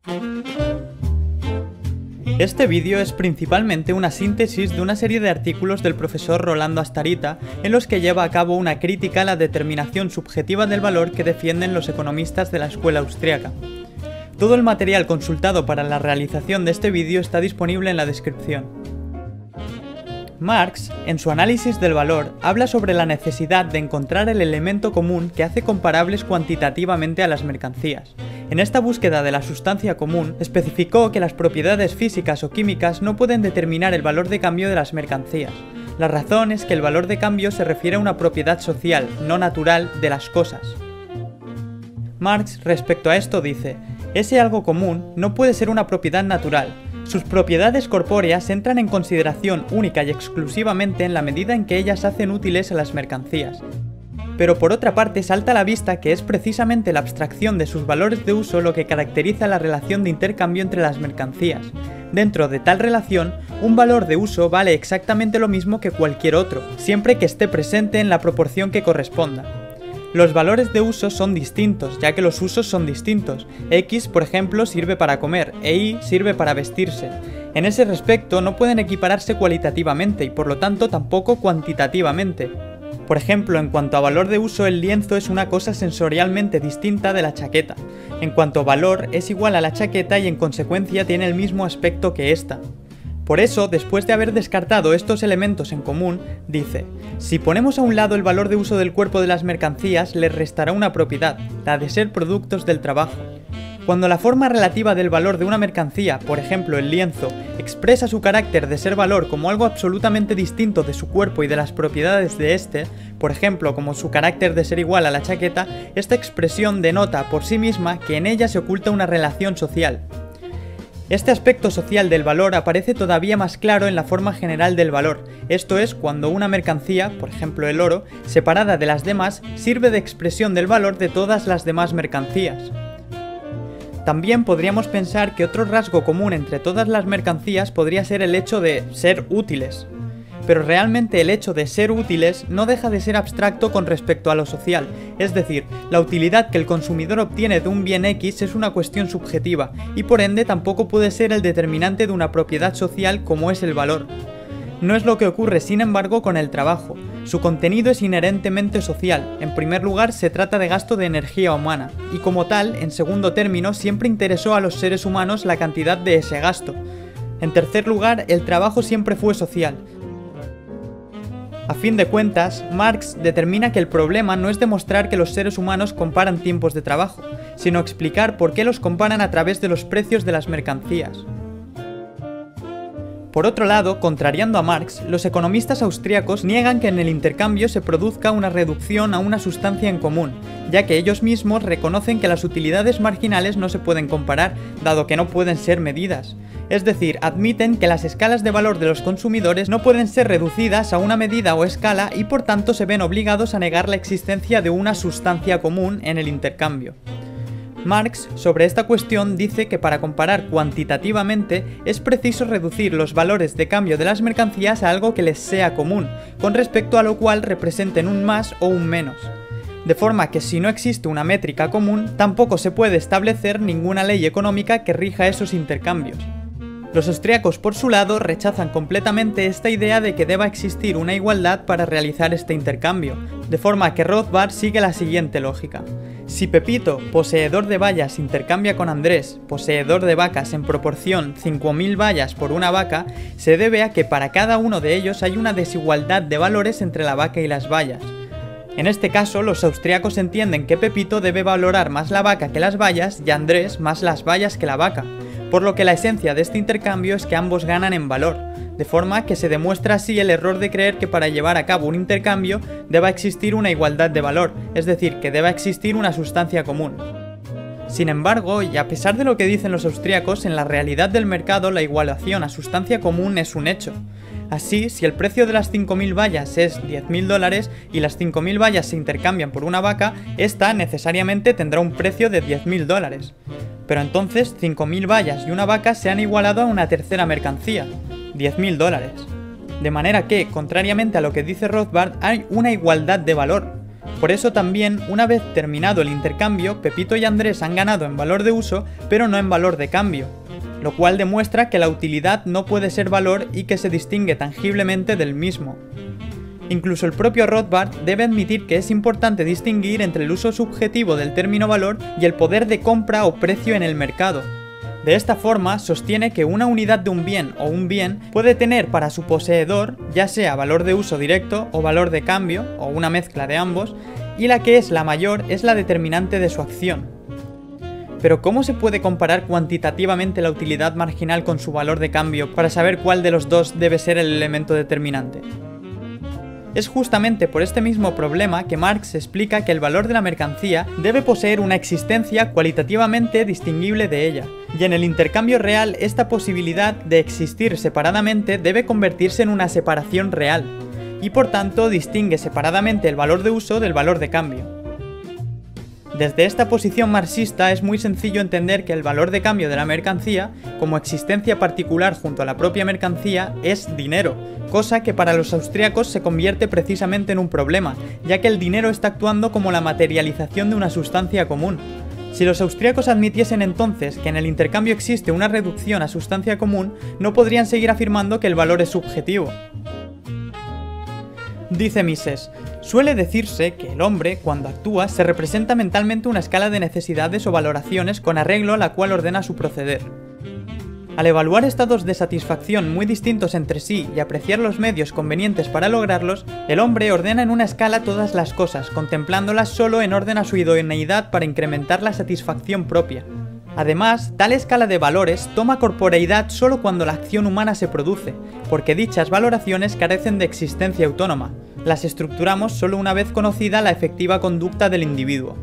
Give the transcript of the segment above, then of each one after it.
Este vídeo es principalmente una síntesis de una serie de artículos del profesor Rolando Astarita en los que lleva a cabo una crítica a la determinación subjetiva del valor que defienden los economistas de la escuela austríaca. Todo el material consultado para la realización de este vídeo está disponible en la descripción. Marx, en su análisis del valor, habla sobre la necesidad de encontrar el elemento común que hace comparables cuantitativamente a las mercancías. En esta búsqueda de la sustancia común, especificó que las propiedades físicas o químicas no pueden determinar el valor de cambio de las mercancías. La razón es que el valor de cambio se refiere a una propiedad social, no natural, de las cosas. Marx, respecto a esto, dice: ese algo común no puede ser una propiedad natural. Sus propiedades corpóreas entran en consideración única y exclusivamente en la medida en que ellas hacen útiles a las mercancías. Pero por otra parte salta a la vista que es precisamente la abstracción de sus valores de uso lo que caracteriza la relación de intercambio entre las mercancías. Dentro de tal relación, un valor de uso vale exactamente lo mismo que cualquier otro, siempre que esté presente en la proporción que corresponda. Los valores de uso son distintos, ya que los usos son distintos. X, por ejemplo, sirve para comer, e Y sirve para vestirse. En ese respecto no pueden equipararse cualitativamente y por lo tanto tampoco cuantitativamente. Por ejemplo, en cuanto a valor de uso, el lienzo es una cosa sensorialmente distinta de la chaqueta. En cuanto a valor, es igual a la chaqueta y en consecuencia tiene el mismo aspecto que esta. Por eso, después de haber descartado estos elementos en común, dice: si ponemos a un lado el valor de uso del cuerpo de las mercancías, les restará una propiedad, la de ser productos del trabajo. Cuando la forma relativa del valor de una mercancía, por ejemplo el lienzo, expresa su carácter de ser valor como algo absolutamente distinto de su cuerpo y de las propiedades de éste, por ejemplo como su carácter de ser igual a la chaqueta, esta expresión denota por sí misma que en ella se oculta una relación social. Este aspecto social del valor aparece todavía más claro en la forma general del valor, esto es, cuando una mercancía, por ejemplo el oro, separada de las demás, sirve de expresión del valor de todas las demás mercancías. También podríamos pensar que otro rasgo común entre todas las mercancías podría ser el hecho de ser útiles. Pero realmente el hecho de ser útiles no deja de ser abstracto con respecto a lo social, es decir, la utilidad que el consumidor obtiene de un bien X es una cuestión subjetiva, y por ende tampoco puede ser el determinante de una propiedad social como es el valor. No es lo que ocurre, sin embargo, con el trabajo. Su contenido es inherentemente social. En primer lugar, se trata de gasto de energía humana, y como tal, en segundo término, siempre interesó a los seres humanos la cantidad de ese gasto. En tercer lugar, el trabajo siempre fue social. A fin de cuentas, Marx determina que el problema no es demostrar que los seres humanos comparan tiempos de trabajo, sino explicar por qué los comparan a través de los precios de las mercancías. Por otro lado, contrariando a Marx, los economistas austríacos niegan que en el intercambio se produzca una reducción a una sustancia en común, ya que ellos mismos reconocen que las utilidades marginales no se pueden comparar, dado que no pueden ser medidas. Es decir, admiten que las escalas de valor de los consumidores no pueden ser reducidas a una medida o escala y por tanto se ven obligados a negar la existencia de una sustancia común en el intercambio. Marx, sobre esta cuestión, dice que para comparar cuantitativamente es preciso reducir los valores de cambio de las mercancías a algo que les sea común, con respecto a lo cual representen un más o un menos. De forma que si no existe una métrica común, tampoco se puede establecer ninguna ley económica que rija esos intercambios. Los austríacos, por su lado, rechazan completamente esta idea de que deba existir una igualdad para realizar este intercambio, de forma que Rothbard sigue la siguiente lógica. Si Pepito, poseedor de vallas, intercambia con Andrés, poseedor de vacas, en proporción 5.000 vallas por una vaca, se debe a que para cada uno de ellos hay una desigualdad de valores entre la vaca y las vallas. En este caso, los austríacos entienden que Pepito debe valorar más la vaca que las vallas y Andrés más las vallas que la vaca, por lo que la esencia de este intercambio es que ambos ganan en valor, de forma que se demuestra así el error de creer que para llevar a cabo un intercambio deba existir una igualdad de valor, es decir, que deba existir una sustancia común. Sin embargo, y a pesar de lo que dicen los austríacos, en la realidad del mercado la igualación a sustancia común es un hecho. Así, si el precio de las 5.000 vallas es $10.000 y las 5.000 vallas se intercambian por una vaca, esta necesariamente tendrá un precio de $10.000. Pero entonces 5.000 vallas y una vaca se han igualado a una tercera mercancía, $10.000. De manera que, contrariamente a lo que dice Rothbard, hay una igualdad de valor. Por eso también, una vez terminado el intercambio, Pepito y Andrés han ganado en valor de uso, pero no en valor de cambio, lo cual demuestra que la utilidad no puede ser valor y que se distingue tangiblemente del mismo. Incluso el propio Rothbard debe admitir que es importante distinguir entre el uso subjetivo del término valor y el poder de compra o precio en el mercado. De esta forma, sostiene que una unidad de un bien o un bien puede tener para su poseedor, ya sea valor de uso directo o valor de cambio, o una mezcla de ambos, y la que es la mayor es la determinante de su acción. Pero ¿cómo se puede comparar cuantitativamente la utilidad marginal con su valor de cambio para saber cuál de los dos debe ser el elemento determinante? Es justamente por este mismo problema que Marx explica que el valor de la mercancía debe poseer una existencia cualitativamente distinguible de ella, y en el intercambio real esta posibilidad de existir separadamente debe convertirse en una separación real, y por tanto distingue separadamente el valor de uso del valor de cambio. Desde esta posición marxista es muy sencillo entender que el valor de cambio de la mercancía, como existencia particular junto a la propia mercancía, es dinero, cosa que para los austríacos se convierte precisamente en un problema, ya que el dinero está actuando como la materialización de una sustancia común. Si los austríacos admitiesen entonces que en el intercambio existe una reducción a sustancia común, no podrían seguir afirmando que el valor es subjetivo. Dice Mises: suele decirse que el hombre, cuando actúa, se representa mentalmente una escala de necesidades o valoraciones con arreglo a la cual ordena su proceder. Al evaluar estados de satisfacción muy distintos entre sí y apreciar los medios convenientes para lograrlos, el hombre ordena en una escala todas las cosas, contemplándolas solo en orden a su idoneidad para incrementar la satisfacción propia. Además, tal escala de valores toma corporeidad solo cuando la acción humana se produce, porque dichas valoraciones carecen de existencia autónoma. Las estructuramos solo una vez conocida la efectiva conducta del individuo.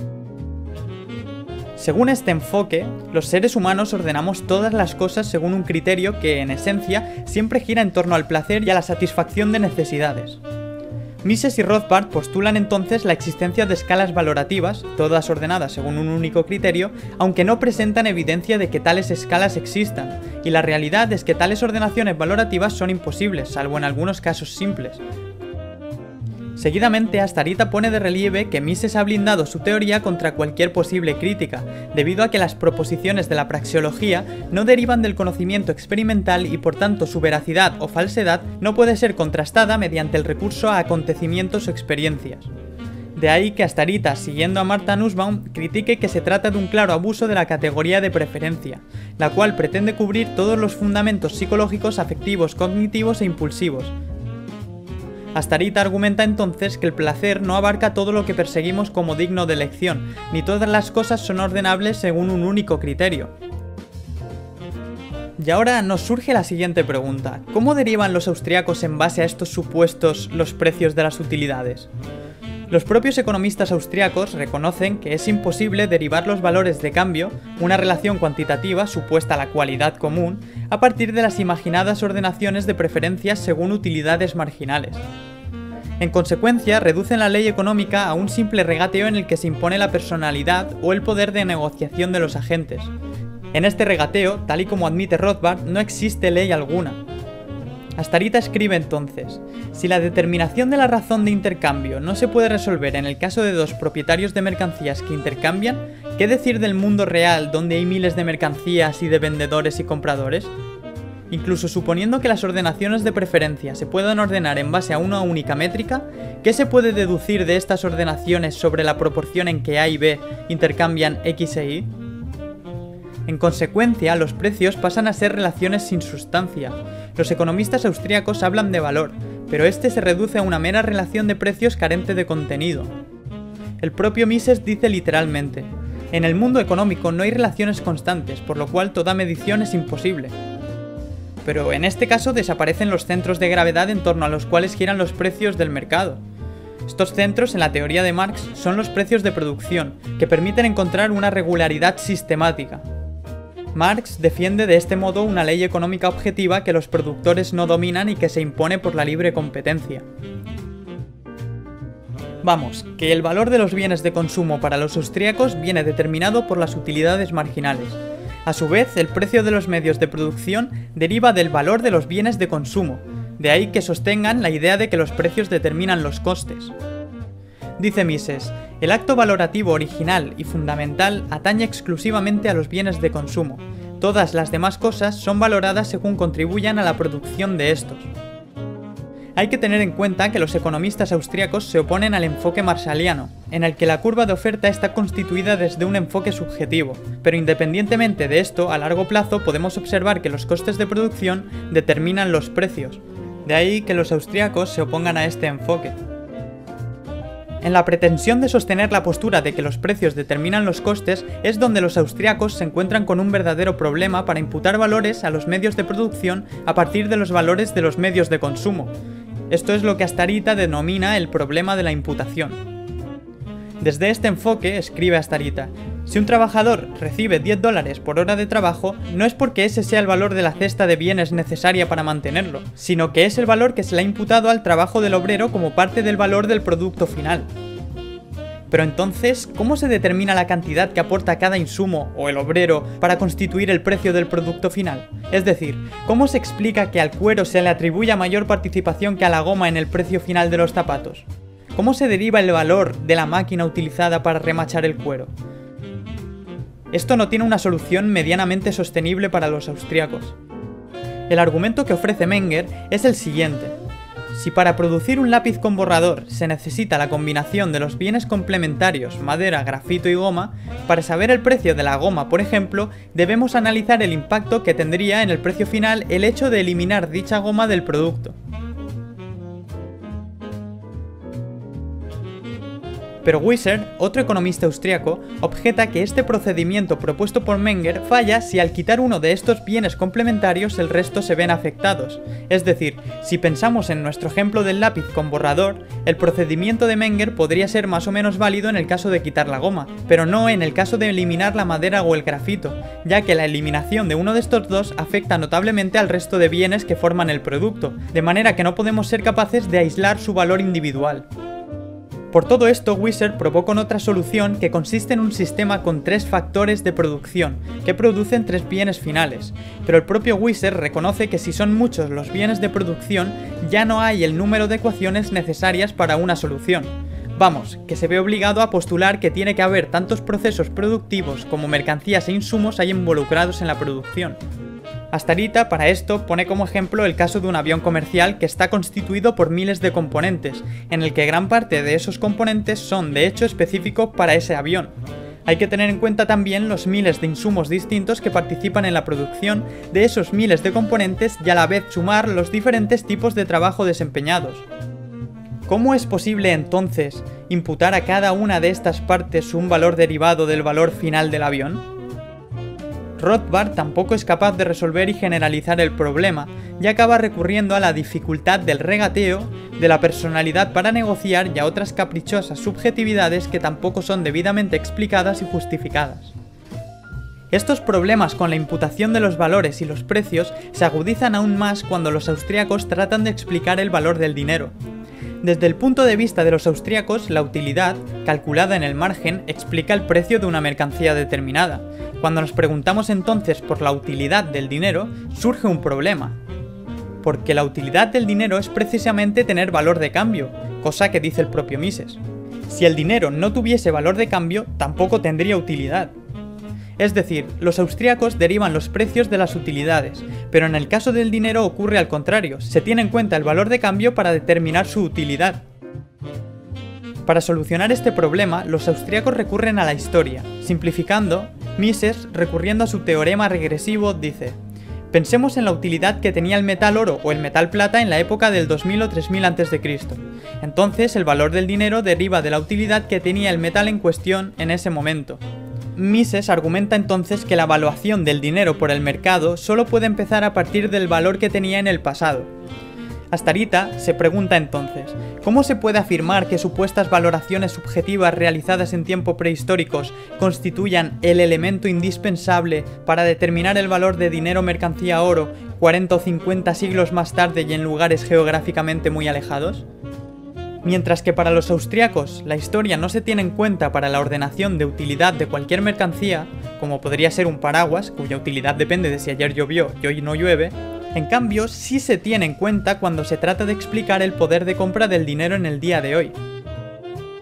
Según este enfoque, los seres humanos ordenamos todas las cosas según un criterio que, en esencia, siempre gira en torno al placer y a la satisfacción de necesidades. Mises y Rothbard postulan entonces la existencia de escalas valorativas, todas ordenadas según un único criterio, aunque no presentan evidencia de que tales escalas existan, y la realidad es que tales ordenaciones valorativas son imposibles, salvo en algunos casos simples. Seguidamente, Astarita pone de relieve que Mises ha blindado su teoría contra cualquier posible crítica, debido a que las proposiciones de la praxeología no derivan del conocimiento experimental y por tanto su veracidad o falsedad no puede ser contrastada mediante el recurso a acontecimientos o experiencias. De ahí que Astarita, siguiendo a Martha Nussbaum, critique que se trata de un claro abuso de la categoría de preferencia, la cual pretende cubrir todos los fundamentos psicológicos, afectivos, cognitivos e impulsivos. Astarita argumenta entonces que el placer no abarca todo lo que perseguimos como digno de elección, ni todas las cosas son ordenables según un único criterio. Y ahora nos surge la siguiente pregunta: ¿cómo derivan los austríacos en base a estos supuestos los precios de las utilidades? Los propios economistas austríacos reconocen que es imposible derivar los valores de cambio, una relación cuantitativa supuesta a la cualidad común, a partir de las imaginadas ordenaciones de preferencias según utilidades marginales. En consecuencia, reducen la ley económica a un simple regateo en el que se impone la personalidad o el poder de negociación de los agentes. En este regateo, tal y como admite Rothbard, no existe ley alguna. Astarita escribe entonces: si la determinación de la razón de intercambio no se puede resolver en el caso de dos propietarios de mercancías que intercambian, ¿qué decir del mundo real donde hay miles de mercancías y de vendedores y compradores? Incluso suponiendo que las ordenaciones de preferencia se puedan ordenar en base a una única métrica, ¿qué se puede deducir de estas ordenaciones sobre la proporción en que A y B intercambian X e Y? En consecuencia, los precios pasan a ser relaciones sin sustancia. Los economistas austríacos hablan de valor, pero este se reduce a una mera relación de precios carente de contenido. El propio Mises dice literalmente: en el mundo económico no hay relaciones constantes, por lo cual toda medición es imposible. Pero en este caso desaparecen los centros de gravedad en torno a los cuales giran los precios del mercado. Estos centros, en la teoría de Marx, son los precios de producción, que permiten encontrar una regularidad sistemática. Marx defiende de este modo una ley económica objetiva que los productores no dominan y que se impone por la libre competencia. Vamos, que el valor de los bienes de consumo para los austríacos viene determinado por las utilidades marginales. A su vez, el precio de los medios de producción deriva del valor de los bienes de consumo, de ahí que sostengan la idea de que los precios determinan los costes. Dice Mises, el acto valorativo original y fundamental atañe exclusivamente a los bienes de consumo. Todas las demás cosas son valoradas según contribuyan a la producción de estos. Hay que tener en cuenta que los economistas austríacos se oponen al enfoque marshalliano, en el que la curva de oferta está constituida desde un enfoque subjetivo, pero independientemente de esto, a largo plazo podemos observar que los costes de producción determinan los precios. De ahí que los austríacos se opongan a este enfoque. En la pretensión de sostener la postura de que los precios determinan los costes es donde los austríacos se encuentran con un verdadero problema para imputar valores a los medios de producción a partir de los valores de los medios de consumo. Esto es lo que Astarita denomina el problema de la imputación. Desde este enfoque, escribe Astarita, si un trabajador recibe $10 por hora de trabajo, no es porque ese sea el valor de la cesta de bienes necesaria para mantenerlo, sino que es el valor que se le ha imputado al trabajo del obrero como parte del valor del producto final. Pero entonces, ¿cómo se determina la cantidad que aporta cada insumo o el obrero para constituir el precio del producto final? Es decir, ¿cómo se explica que al cuero se le atribuya mayor participación que a la goma en el precio final de los zapatos? ¿Cómo se deriva el valor de la máquina utilizada para remachar el cuero? Esto no tiene una solución medianamente sostenible para los austríacos. El argumento que ofrece Menger es el siguiente. Si para producir un lápiz con borrador se necesita la combinación de los bienes complementarios madera, grafito y goma, para saber el precio de la goma, por ejemplo, debemos analizar el impacto que tendría en el precio final el hecho de eliminar dicha goma del producto. Pero Wieser, otro economista austríaco, objeta que este procedimiento propuesto por Menger falla si al quitar uno de estos bienes complementarios el resto se ven afectados. Es decir, si pensamos en nuestro ejemplo del lápiz con borrador, el procedimiento de Menger podría ser más o menos válido en el caso de quitar la goma, pero no en el caso de eliminar la madera o el grafito, ya que la eliminación de uno de estos dos afecta notablemente al resto de bienes que forman el producto, de manera que no podemos ser capaces de aislar su valor individual. Por todo esto, Wieser propone otra solución que consiste en un sistema con 3 factores de producción, que producen 3 bienes finales, pero el propio Wieser reconoce que si son muchos los bienes de producción, ya no hay el número de ecuaciones necesarias para una solución. Vamos, que se ve obligado a postular que tiene que haber tantos procesos productivos como mercancías e insumos hay involucrados en la producción. Astarita, para esto, pone como ejemplo el caso de un avión comercial que está constituido por miles de componentes, en el que gran parte de esos componentes son de hecho específicos para ese avión. Hay que tener en cuenta también los miles de insumos distintos que participan en la producción de esos miles de componentes y a la vez sumar los diferentes tipos de trabajo desempeñados. ¿Cómo es posible entonces imputar a cada una de estas partes un valor derivado del valor final del avión? Rothbard tampoco es capaz de resolver y generalizar el problema, y acaba recurriendo a la dificultad del regateo, de la personalidad para negociar y a otras caprichosas subjetividades que tampoco son debidamente explicadas y justificadas. Estos problemas con la imputación de los valores y los precios se agudizan aún más cuando los austríacos tratan de explicar el valor del dinero. Desde el punto de vista de los austríacos, la utilidad, calculada en el margen, explica el precio de una mercancía determinada. Cuando nos preguntamos entonces por la utilidad del dinero, surge un problema. Porque la utilidad del dinero es precisamente tener valor de cambio, cosa que dice el propio Mises. Si el dinero no tuviese valor de cambio, tampoco tendría utilidad. Es decir, los austríacos derivan los precios de las utilidades, pero en el caso del dinero ocurre al contrario, se tiene en cuenta el valor de cambio para determinar su utilidad. Para solucionar este problema, los austríacos recurren a la historia. Simplificando, Mises, recurriendo a su teorema regresivo, dice: pensemos en la utilidad que tenía el metal oro o el metal plata en la época del 2000 o 3000 a.C. Entonces, el valor del dinero deriva de la utilidad que tenía el metal en cuestión en ese momento. Mises argumenta entonces que la evaluación del dinero por el mercado solo puede empezar a partir del valor que tenía en el pasado. Astarita se pregunta entonces, ¿cómo se puede afirmar que supuestas valoraciones subjetivas realizadas en tiempos prehistóricos constituyan el elemento indispensable para determinar el valor de dinero mercancía oro 40 o 50 siglos más tarde y en lugares geográficamente muy alejados? Mientras que para los austríacos la historia no se tiene en cuenta para la ordenación de utilidad de cualquier mercancía, como podría ser un paraguas, cuya utilidad depende de si ayer llovió y hoy no llueve, en cambio sí se tiene en cuenta cuando se trata de explicar el poder de compra del dinero en el día de hoy.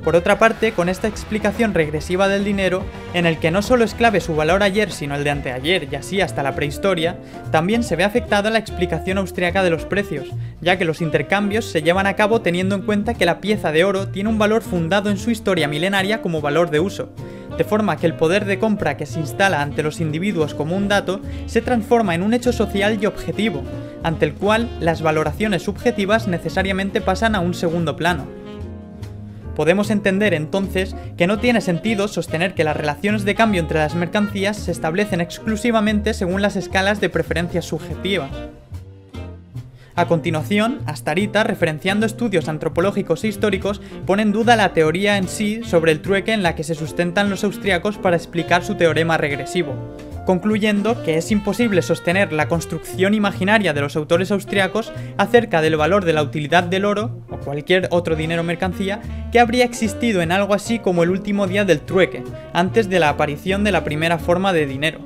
Por otra parte, con esta explicación regresiva del dinero, en el que no solo es clave su valor ayer sino el de anteayer y así hasta la prehistoria, también se ve afectada la explicación austriaca de los precios, ya que los intercambios se llevan a cabo teniendo en cuenta que la pieza de oro tiene un valor fundado en su historia milenaria como valor de uso, de forma que el poder de compra que se instala ante los individuos como un dato se transforma en un hecho social y objetivo, ante el cual las valoraciones subjetivas necesariamente pasan a un segundo plano. Podemos entender entonces que no tiene sentido sostener que las relaciones de cambio entre las mercancías se establecen exclusivamente según las escalas de preferencias subjetivas. A continuación, Astarita, referenciando estudios antropológicos e históricos, pone en duda la teoría en sí sobre el trueque en la que se sustentan los austriacos para explicar su teorema regresivo, concluyendo que es imposible sostener la construcción imaginaria de los autores austriacos acerca del valor de la utilidad del oro, o cualquier otro dinero o mercancía, que habría existido en algo así como el último día del trueque, antes de la aparición de la primera forma de dinero.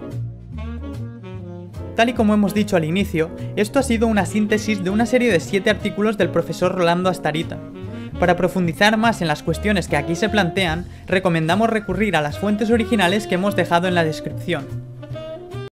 Tal y como hemos dicho al inicio, esto ha sido una síntesis de una serie de 7 artículos del profesor Rolando Astarita. Para profundizar más en las cuestiones que aquí se plantean, recomendamos recurrir a las fuentes originales que hemos dejado en la descripción.